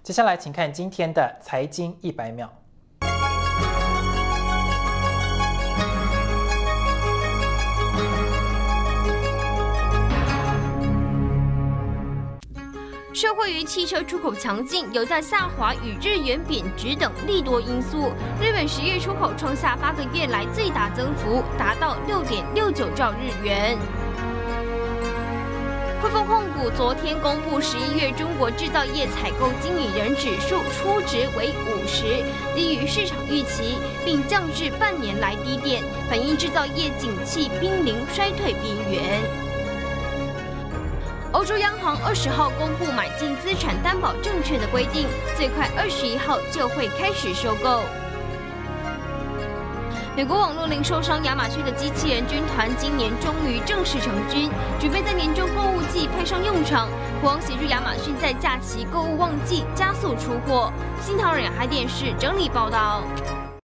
接下来，请看今天的财经100秒。 受惠于汽车出口强劲、油价下滑与日元贬值等利多因素，日本10月出口创下8个月来最大增幅，达到6.69兆日元。汇丰控股昨天公布11月中国制造业采购经理人指数初值为50，低于市场预期，并降至半年来低点，反映制造业景气濒临衰退边缘。欧洲央行20号公布买进资产担保证券的规定，最快21号就会开始收购。美国网络零售商亚马逊的机器人军团今年终于正式成军，准备在年终购物季派上用场，渴望协助亚马逊在假期购物旺季加速出货。新唐人亚太电视整理报道。